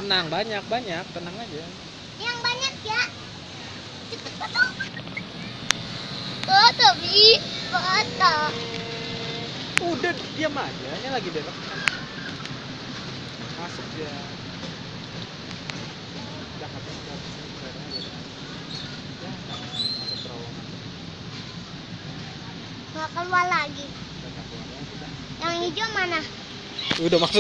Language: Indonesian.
tenang, banyak, tenang aja. Yang banyak ya. Cepet betul. Kotor, Bi. Kotor. Udah diam aja, ini lagi belok. Masuk dia. Udah habis ya, masuk terowongan. Nggak keluar lagi. Udah keluar ya, udah. Yang hijau mana? Udah masuk.